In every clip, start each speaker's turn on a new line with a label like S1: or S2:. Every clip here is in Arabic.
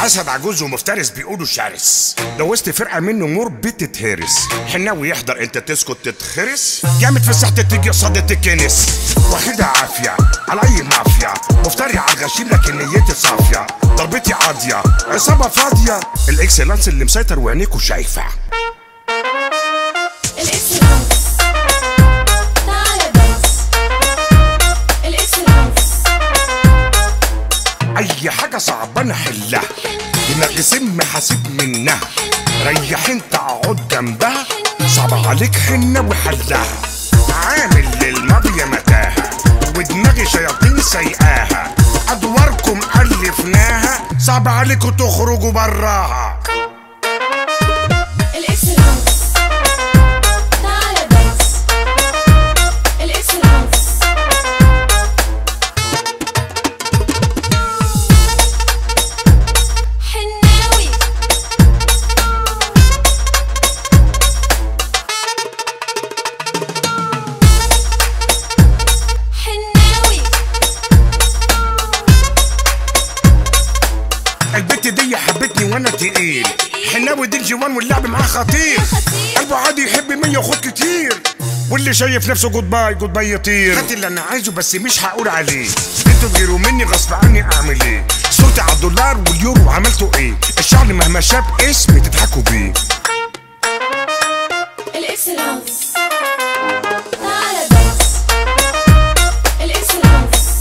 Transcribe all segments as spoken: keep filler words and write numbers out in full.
S1: اسد عجوز ومفترس بيقولوا شرس، لو وسط فرقه منه مور بتتهرس. حناوي يحضر انت تسكت تتخرس، جامد في الساحه تيجي قصاد تتكنس. واخدها عافيه على اي مافيا، مفتري على الغشيم لكن نيتي صافيه، ضربتي قاضيه عصابه فاضيه. الاكسلانس اللي مسيطر وعينيكوا شايفه.
S2: الاكسلانس تعالى دانس. الاكسلانس
S1: اي حاجه صعبه انا حلها، دماغي سم حاسب منها. ريح انت اقعد جنبها، صعب عليك حنه وحلها. عامل للماضيه متاهه، ودماغي شياطين سايقاها. ادواركم الفناها، صعب عليكوا تخرجوا براها.
S2: الاكسلانس تعالى دانس. الاكسلانس حناوي حناوي.
S1: البت دي حبتني وانا تقيل، حناوي دي الجوان واللعب معاه خطير. قلبه عادي يحب مية وخد كتير، واللي شايف نفسه جود باي جود باي يطير. خدت اللي انا عايزه بس مش هقول عليه، انتوا تغيروا مني غصب عني اعمل ايه؟ صوتي على الدولار واليورو عملتوا ايه؟ الشعب مهما شاف اسمي تضحكوا بيه.
S2: الاكسلانس تعالى دانس. الاكسلانس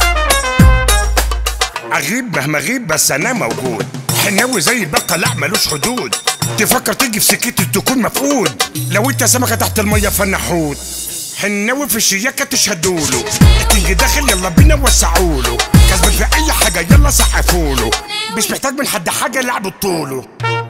S1: اغيب مهما اغيب بس انا موجود. حناوي زي البقى لا ملوش حدود، تفكر تيجي في سكتي تكون مفقود. لو انت سمكه تحت الميه فانا حوت. حناوي في الشياكه تشهدوله، الكينج داخل يلا بينا وسعوله. كسبان في اي حاجه يلا سقفوله، مش محتاج من حد حاجه لعب طوله.